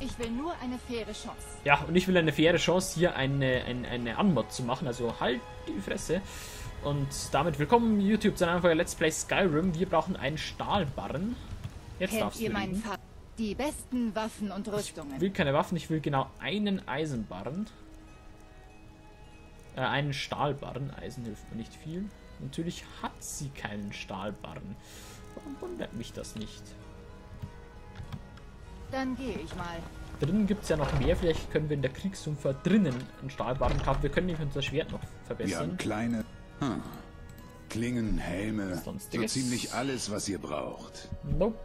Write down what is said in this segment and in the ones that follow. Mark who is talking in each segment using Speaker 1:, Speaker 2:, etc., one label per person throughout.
Speaker 1: Ich will nur eine faire Chance.
Speaker 2: Ja, und ich will eine faire Chance, hier eine Unmod zu machen. Also halt die Fresse. Und damit willkommen YouTube zu einer Folge Let's Play Skyrim. Wir brauchen einen Stahlbarren. Jetzt
Speaker 1: Kennt
Speaker 2: darfst
Speaker 1: ihr
Speaker 2: du
Speaker 1: meinen
Speaker 2: reden.
Speaker 1: Vater? Die besten Waffen und Rüstungen.
Speaker 2: Ich will keine Waffen, ich will genau einen Eisenbarren. Einen Stahlbarren. Eisen hilft mir nicht viel. Natürlich hat sie keinen Stahlbarren. Warum wundert mich das nicht?
Speaker 1: Dann gehe ich mal.
Speaker 2: Drinnen gibt es ja noch mehr. Vielleicht können wir in der Kriegssumpfer drinnen einen Stahlbarren kaufen. Wir können nämlich unser Schwert noch
Speaker 3: Wir
Speaker 2: verbessern.
Speaker 3: haben kleine Klingen, Helme, so
Speaker 2: Sonstiges.
Speaker 3: ziemlich alles, was ihr braucht.
Speaker 2: Nope.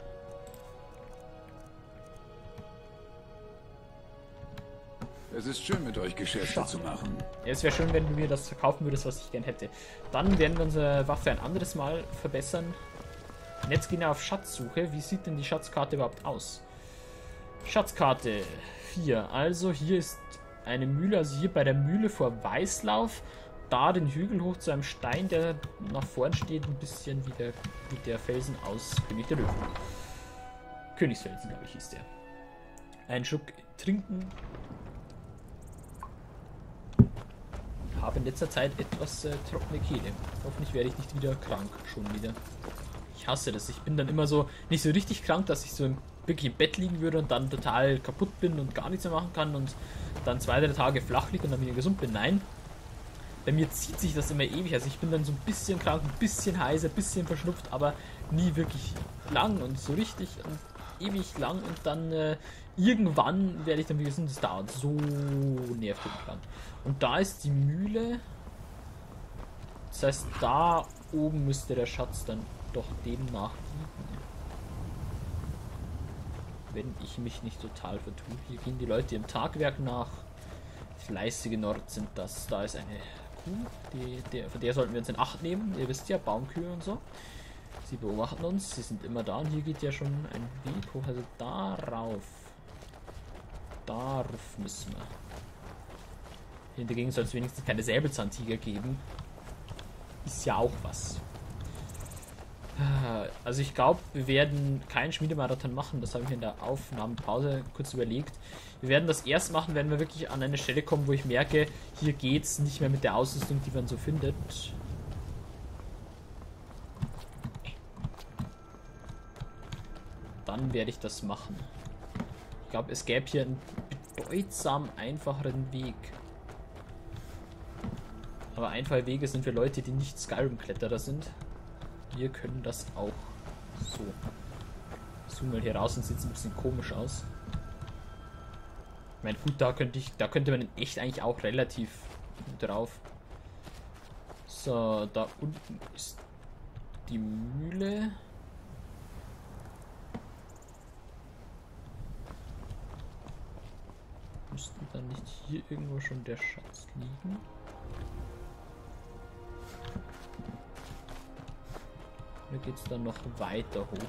Speaker 3: Es ist schön, mit euch Geschäfte zu machen.
Speaker 2: Ja, es wäre schön, wenn du mir das verkaufen würdest, was ich gern hätte. Dann werden wir unsere Waffe ein anderes Mal verbessern. Und jetzt gehen wir auf Schatzsuche. Wie sieht denn die Schatzkarte überhaupt aus? Schatzkarte 4. Also hier ist eine Mühle, also hier bei der Mühle vor Weißlauf. Da den Hügel hoch zu einem Stein, der nach vorn steht, ein bisschen wie der Felsen aus König der Löwen. Königsfelsen, glaube ich, hieß der. Einen Schluck trinken. Habe in letzter Zeit etwas trockene Kehle. Hoffentlich werde ich nicht wieder krank. Schon wieder. Ich hasse das. Ich bin dann immer so, nicht so richtig krank, dass ich so wirklich im Bett liegen würde und dann total kaputt bin und gar nichts mehr machen kann und dann 2-3 Tage flach liege und dann wieder gesund bin. Nein. Bei mir zieht sich das immer ewig. Also ich bin dann so ein bisschen krank, ein bisschen heiser, ein bisschen verschnupft, aber nie wirklich lang und so richtig und ewig lang und dann irgendwann werde ich dann wieder gesund. Das dauert so nervig lang. Und da ist die Mühle. Das heißt, da oben müsste der Schatz dann doch demnach liegen. Wenn ich mich nicht total vertue. Hier gehen die Leute im Tagwerk nach. Fleißige Nord sind das. Da ist eine Kuh. Von der sollten wir uns in Acht nehmen. Ihr wisst ja, Baumkühe und so. Sie beobachten uns. Sie sind immer da. Und hier geht ja schon ein Weg hoch. Also darauf. Darauf müssen wir. Hingegen soll es wenigstens keine Säbelzahntiger geben. Ist ja auch was. Also ich glaube, wir werden keinen Schmiedemarathon machen. Das habe ich in der Aufnahmepause kurz überlegt. Wir werden das erst machen, wenn wir wirklich an eine Stelle kommen, wo ich merke, hier geht's nicht mehr mit der Ausrüstung, die man so findet. Dann werde ich das machen. Ich glaube, es gäbe hier einen bedeutsam einfacheren Weg. Aber einfache Wege sind für Leute, die nicht Skyrim-Kletterer sind. Wir können das auch so. Ich zoome mal hier raus und sieht ein bisschen komisch aus. Ich meine, gut, da könnte man in echt eigentlich auch relativ drauf. So, da unten ist die Mühle. Müsste dann nicht hier irgendwo schon der Schatz liegen? Oder geht es dann noch weiter hoch?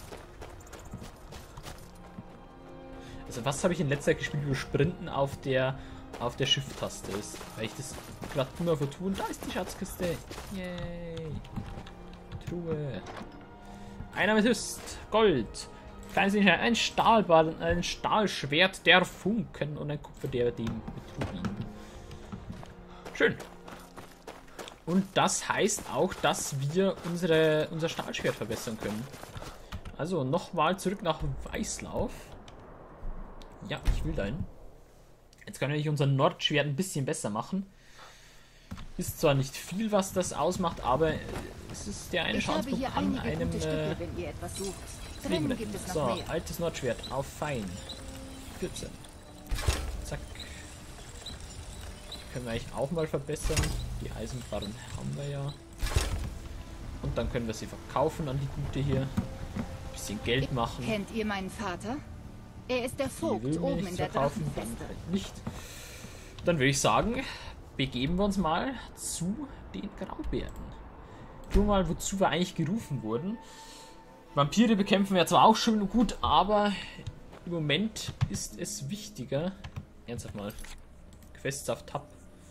Speaker 2: Also was habe ich in letzter Zeit gespielt, wo Sprinten auf der Shift-Taste ist? Weil ich das gerade immer vertue. Da ist die Schatzkiste. Yay. Truhe. Ein Amethyst. Gold. Kleines Ding, ein Stahlball, ein Stahlschwert der Funken und ein Kupferdiadem mit Rubin. Schön. Und das heißt auch, dass wir unser Stahlschwert verbessern können. Also nochmal zurück nach Weißlauf. Ja, ich will dahin. Jetzt können wir nicht unser Nordschwert ein bisschen besser machen. Ist zwar nicht viel, was das ausmacht, aber es ist der eine Chancepunkt an einem
Speaker 1: wenn ihr etwas sucht. Drinnen gibt es noch
Speaker 2: So,
Speaker 1: mehr.
Speaker 2: altes Nordschwert auf fein. 14. Zack. Können wir eigentlich auch mal verbessern. Die Eisenbarren haben wir ja. Und dann können wir sie verkaufen an die Gute hier. Bisschen Geld machen.
Speaker 1: Kennt ihr meinen Vater? Er ist der
Speaker 2: Die
Speaker 1: Vogt
Speaker 2: will mir
Speaker 1: oben
Speaker 2: nichts
Speaker 1: in der
Speaker 2: verkaufen, dann
Speaker 1: Drachenfeste.
Speaker 2: halt nicht. Dann würde ich sagen, begeben wir uns mal zu den Graubärten. Gucken wir mal, wozu wir eigentlich gerufen wurden. Vampire bekämpfen wir zwar auch schön und gut, aber im Moment ist es wichtiger. Ernsthaft mal. Quests auf Tab.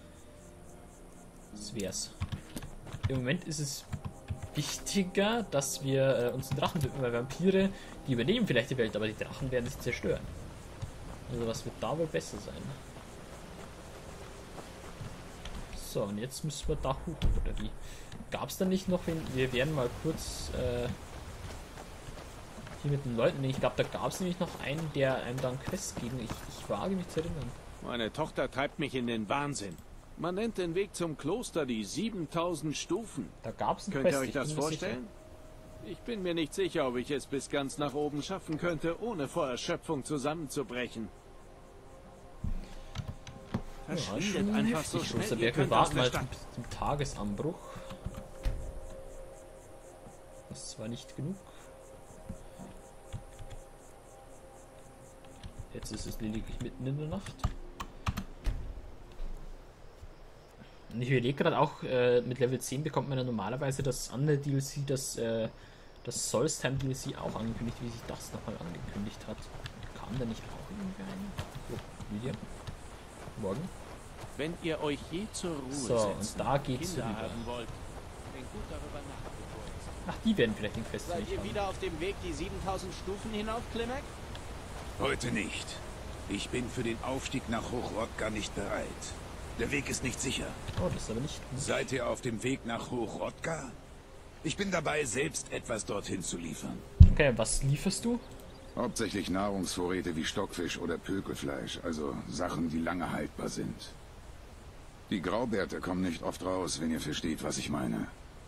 Speaker 2: Das wär's. Im Moment ist es wichtiger, dass wir uns einen Drachen widmen, weil Vampire, die übernehmen vielleicht die Welt, aber die Drachen werden sich zerstören. Also was wird da wohl besser sein? So, und jetzt müssen wir da hoch, oder wie? Gab es da nicht noch, wir werden mal kurz hier mit den Leuten, ich glaube, da gab es nämlich noch einen, der einem dann Quest gegen. Ich wage mich zu erinnern.
Speaker 4: Meine Tochter treibt mich in den Wahnsinn. Man nennt den Weg zum Kloster die 7000 Stufen.
Speaker 2: Da gab es einen
Speaker 4: Könnt
Speaker 2: Quest.
Speaker 4: ihr euch das vorstellen? Ich bin mir nicht sicher, ob ich es bis ganz nach oben schaffen könnte, ohne vor Erschöpfung zusammenzubrechen.
Speaker 2: Ja,
Speaker 4: Verschwindet
Speaker 2: schon
Speaker 4: einfach
Speaker 2: heftig,
Speaker 4: so schnell.
Speaker 2: großer
Speaker 4: Ihr
Speaker 2: Berg. Wir
Speaker 4: könnt aus
Speaker 2: warten
Speaker 4: der
Speaker 2: mal
Speaker 4: Stadt.
Speaker 2: zum Tagesanbruch. Das war nicht genug. Jetzt ist es lediglich mitten in der Nacht. Und ich überlege gerade auch, mit Level 10 bekommt man ja normalerweise das andere DLC, das Solstheim DLC auch angekündigt, wie sich das nochmal angekündigt hat. Kam da nicht auch irgendwie ein? Oh, Lydia. Morgen.
Speaker 4: Wenn ihr euch je zur Ruhe
Speaker 2: So, und
Speaker 4: setzen
Speaker 2: da geht's
Speaker 4: Kinder
Speaker 2: rüber.
Speaker 4: haben wollt, denkt gut darüber nach, bevor ihr es
Speaker 2: Ach, die werden vielleicht den Quest
Speaker 4: Seid
Speaker 2: nicht
Speaker 4: ihr
Speaker 2: haben.
Speaker 4: wieder auf dem Weg, die 7000 Stufen hinauf, Klimek?
Speaker 3: Heute nicht. Ich bin für den Aufstieg nach Hochrodka nicht bereit. Der Weg ist nicht sicher.
Speaker 2: Oh, das ist aber nicht gut.
Speaker 3: Seid ihr auf dem Weg nach Hochrodka? Ich bin dabei, selbst etwas dorthin zu liefern.
Speaker 2: Okay, was lieferst du?
Speaker 3: Hauptsächlich Nahrungsvorräte wie Stockfisch oder Pökelfleisch, also Sachen, die lange haltbar sind. Die Graubärte kommen nicht oft raus, wenn ihr versteht, was ich meine.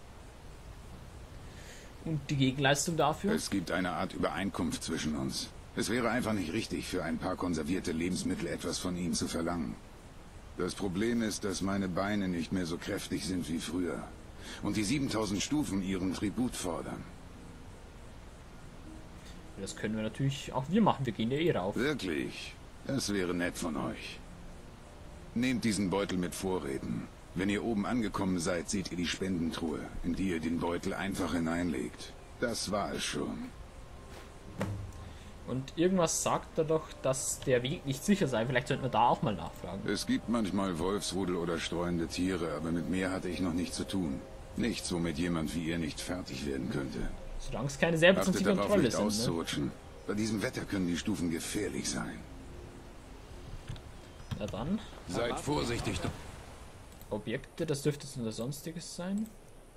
Speaker 2: Und die Gegenleistung dafür?
Speaker 3: Es gibt eine Art Übereinkunft zwischen uns. Es wäre einfach nicht richtig, für ein paar konservierte Lebensmittel etwas von ihnen zu verlangen. Das Problem ist, dass meine Beine nicht mehr so kräftig sind wie früher. Und die 7000 Stufen ihren Tribut fordern.
Speaker 2: Das können wir natürlich auch wir machen. Wir gehen ja eh rauf.
Speaker 3: Wirklich? Das wäre nett von euch. Nehmt diesen Beutel mit Vorräten. Wenn ihr oben angekommen seid, seht ihr die Spendentruhe, in die ihr den Beutel einfach hineinlegt. Das war es schon.
Speaker 2: Und irgendwas sagt er doch, dass der Weg nicht sicher sei. Vielleicht sollten wir da auch mal nachfragen.
Speaker 3: Es gibt manchmal Wolfsrudel oder streunende Tiere, aber mit mehr hatte ich noch nichts zu tun. Nichts, womit jemand wie ihr nicht fertig werden könnte.
Speaker 2: Solange es keine Selbst- und
Speaker 3: Achtet darauf,
Speaker 2: Kontrolle
Speaker 3: nicht
Speaker 2: sind. Ne?
Speaker 3: auszurutschen. Bei diesem Wetter können die Stufen gefährlich sein.
Speaker 2: Na dann.
Speaker 3: Seid vorsichtig.
Speaker 2: Objekte, das dürfte jetzt nur Sonstiges sein.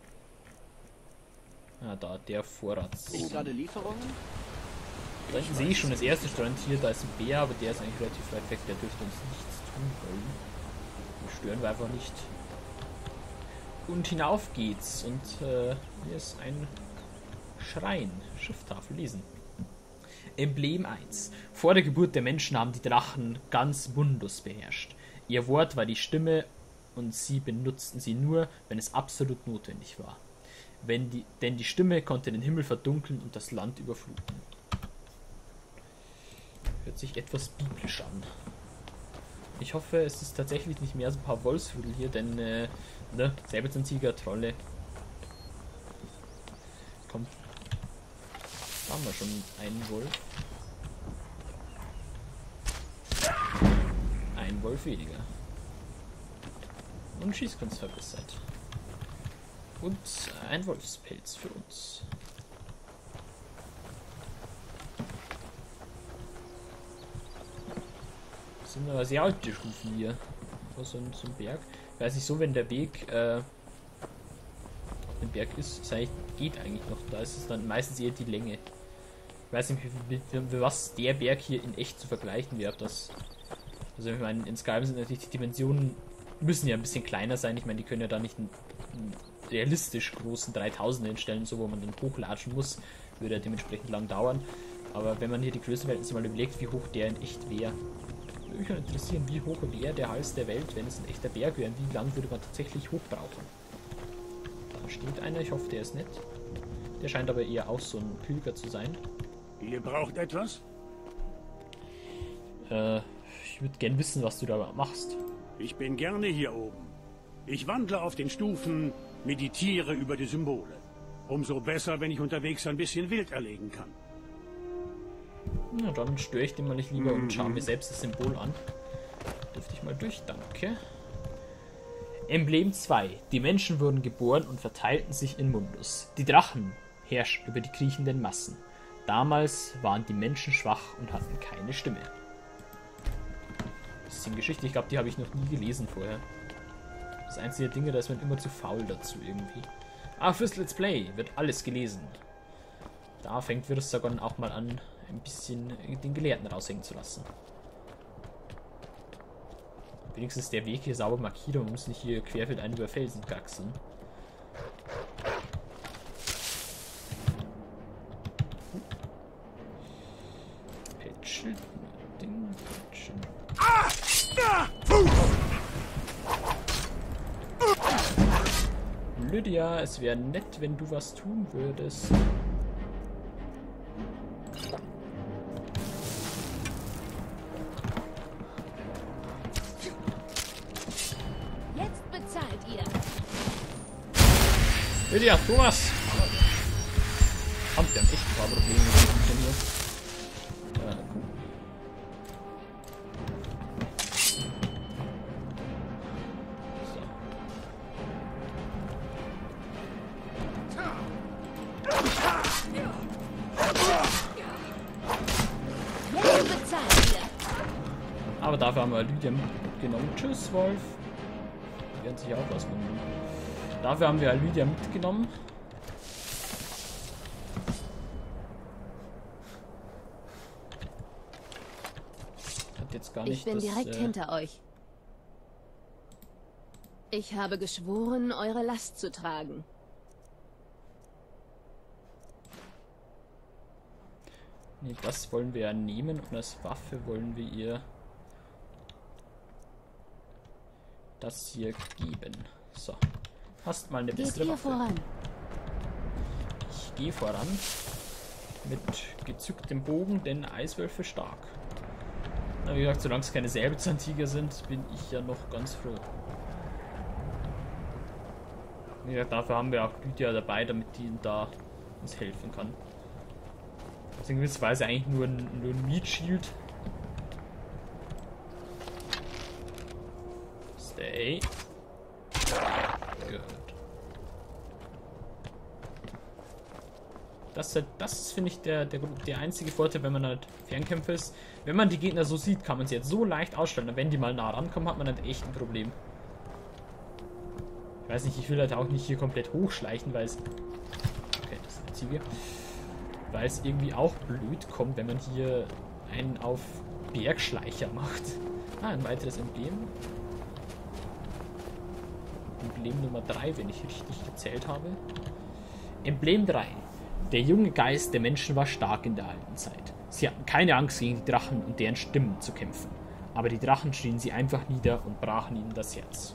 Speaker 2: Ah, da, der Vorrats.
Speaker 4: Gerade Lieferungen?
Speaker 2: Da hinten sehe ich schon das erste Streuntier, da ist ein Bär, aber der ist eigentlich relativ weit weg, der dürfte uns nichts tun wollen. Den stören wir einfach nicht. Und hinauf geht's. Und hier ist ein Schrein. Schrifttafel lesen. Emblem 1. Vor der Geburt der Menschen haben die Drachen ganz Mundus beherrscht. Ihr Wort war die Stimme und sie benutzten sie nur, wenn es absolut notwendig war. Denn die Stimme konnte den Himmel verdunkeln und das Land überfluten. Hört sich etwas biblisch an. Ich hoffe, es ist tatsächlich nicht mehr so ein paar Wolfsrudel hier, denn ne, Säbelzahntiger, Trolle. Kommt. Da haben wir schon einen Wolf. Ein Wolf weniger. Und Schießkunst verbessert. Und ein Wolfspelz für uns. Das sind aber sehr alte Stufen hier. So ein Berg. Ich weiß nicht, so wenn der Weg auf dem Berg ist, geht eigentlich noch. Da ist es dann meistens eher die Länge. Ich weiß nicht, für was der Berg hier in echt zu vergleichen wäre. Also ich meine, in Skyrim sind natürlich die Dimensionen müssen ja ein bisschen kleiner sein. Ich meine, die können ja da nicht einen realistisch großen 3000 hinstellen, so wo man dann hochlatschen muss. Würde ja dementsprechend lang dauern. Aber wenn man hier die Größenverhältnisse mal überlegt, wie hoch der in echt wäre. Würde mich interessieren, wie hoch wäre der Hals der Welt, wenn es ein echter Berg wäre. Wie lang würde man tatsächlich hoch brauchen? Da steht einer, ich hoffe, der ist nett. Der scheint aber eher auch so ein Pilger zu sein.
Speaker 5: Ihr braucht etwas?
Speaker 2: Ich würde gern wissen, was du da machst.
Speaker 5: Ich bin gerne hier oben. Ich wandle auf den Stufen, meditiere über die Symbole. Umso besser, wenn ich unterwegs ein bisschen wild erlegen kann.
Speaker 2: Na, dann störe ich den mal nicht lieber und schaue mir selbst das Symbol an. Dürfte ich mal durch, danke. Emblem 2. Die Menschen wurden geboren und verteilten sich in Mundus. Die Drachen herrschten über die kriechenden Massen. Damals waren die Menschen schwach und hatten keine Stimme. bisschen Geschichte. Ich glaube, die habe ich noch nie gelesen vorher. Das einzige Ding, da ist man immer zu faul dazu irgendwie. Aber fürs Let's Play wird alles gelesen. Da fängt Virsagon auch mal an, ein bisschen den Gelehrten raushängen zu lassen. Wenigstens der Weg hier sauber markiert und man muss nicht hier querfeldein über Felsen kraxeln. Patchen, Ding, Patchen. Lydia, es wäre nett, wenn du was tun würdest.
Speaker 6: Jetzt bezahlt ihr.
Speaker 2: Lydia, tu was! Verdammt, wir haben echt ein paar Probleme mit dem hier.
Speaker 6: Jetzt bezahlt ihr.
Speaker 2: Aber dafür haben wir Lydia mitgenommen. Tschüss, Wolf. Die werden sich auch was mitnehmen. Dafür haben wir Lydia mitgenommen. Hat jetzt gar nicht
Speaker 6: Ich bin
Speaker 2: das,
Speaker 6: direkt hinter euch. Ich habe geschworen, eure Last zu tragen.
Speaker 2: Nee, das wollen wir ja nehmen und als Waffe wollen wir ihr das hier geben. So. Hast mal eine
Speaker 6: Geht
Speaker 2: bessere
Speaker 6: ihr
Speaker 2: Waffe.
Speaker 6: voran.
Speaker 2: Ich gehe voran. Mit gezücktem Bogen, denn Eiswölfe stark. Na, wie gesagt, solange es keine Säbelzahntiger sind, bin ich ja noch ganz froh. Wie gesagt, dafür haben wir auch Lydia dabei, damit die da uns helfen kann. Das ist in gewisser Weise eigentlich nur ein Meat Shield. Stay. Good. Das finde ich der einzige Vorteil, wenn man halt Fernkämpfer ist. Wenn man die Gegner so sieht, kann man sie jetzt so leicht ausstellen. Und wenn die mal nah rankommen, hat man halt echt ein Problem. Ich weiß nicht, ich will halt auch nicht hier komplett hochschleichen, weil es... Okay, das ist eine Ziege. Weil es irgendwie auch blöd kommt, wenn man hier einen auf Bergschleicher macht. Ah, ein weiteres Emblem. Emblem Nummer 3, wenn ich richtig gezählt habe. Emblem 3. Der junge Geist der Menschen war stark in der alten Zeit. Sie hatten keine Angst, gegen die Drachen und deren Stimmen zu kämpfen. Aber die Drachen schrien sie einfach nieder und brachen ihnen das Herz.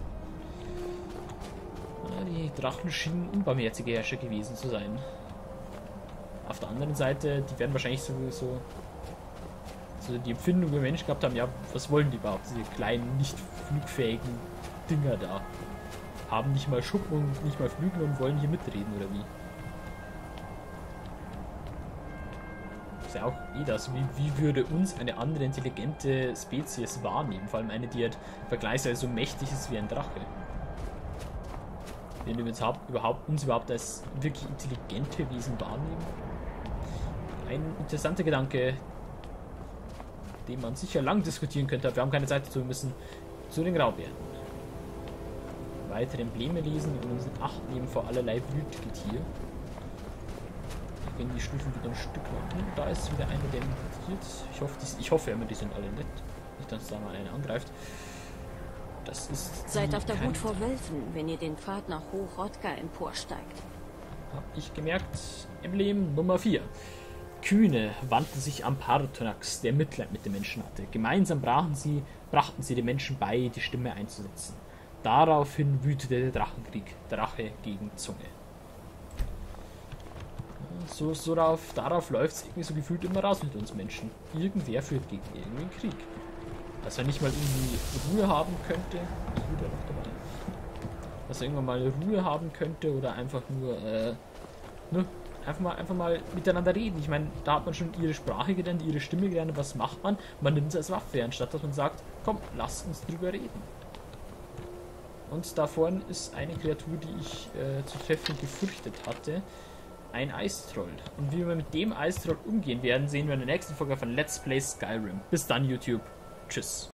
Speaker 2: Die Drachen schienen unbarmherzige Herrscher gewesen zu sein. Auf der anderen Seite, die werden wahrscheinlich so die Empfindung über Menschen gehabt haben, ja, was wollen die überhaupt, diese kleinen, nicht flugfähigen Dinger da? Haben nicht mal Schuppen und nicht mal Flügel und wollen hier mitreden, oder wie? Ist ja auch das, wie würde uns eine andere intelligente Spezies wahrnehmen? Vor allem eine, die halt vergleichsweise so mächtig ist wie ein Drache. Wenn wir uns überhaupt als wirklich intelligente Wesen wahrnehmen? Ein interessanter Gedanke, den man sicher lang diskutieren könnte, aber wir haben keine Zeit dazu, wir müssen zu den Graubären. Weitere Embleme lesen und uns in Acht nehmen vor allerlei Wildgetier. Wenn die Stufen wieder ein Stück nach unten, da ist wieder einer, der meditiert. Ich hoffe immer, die sind alle nett. Nicht, dass da mal einer angreift. Das ist...
Speaker 6: Seid auf der Hut vor Wölfen, wenn ihr den Pfad nach Hochrodka emporsteigt.
Speaker 2: Hab ich gemerkt. Emblem Nummer 4. Kühne wandten sich an Partonax, der Mitleid mit den Menschen hatte. Gemeinsam brachten sie den Menschen bei, die Stimme einzusetzen. Daraufhin wütete der Drachenkrieg. Drache gegen Zunge. Darauf läuft es irgendwie so gefühlt immer raus mit uns Menschen. Irgendwer führt gegen irgendeinen Krieg. Dass er nicht mal irgendwie Ruhe haben könnte. Ich bin ja noch dabei. Dass er irgendwann mal Ruhe haben könnte oder einfach nur, einfach mal miteinander reden. Ich meine, da hat man schon ihre Sprache gelernt, ihre Stimme gelernt. Was macht man? Man nimmt es als Waffe, anstatt dass man sagt, komm, lasst uns drüber reden. Und da vorne ist eine Kreatur, die ich zu treffen gefürchtet hatte. Ein Eistroll. Und wie wir mit dem Eistroll umgehen werden, sehen wir in der nächsten Folge von Let's Play Skyrim. Bis dann, YouTube. Tschüss.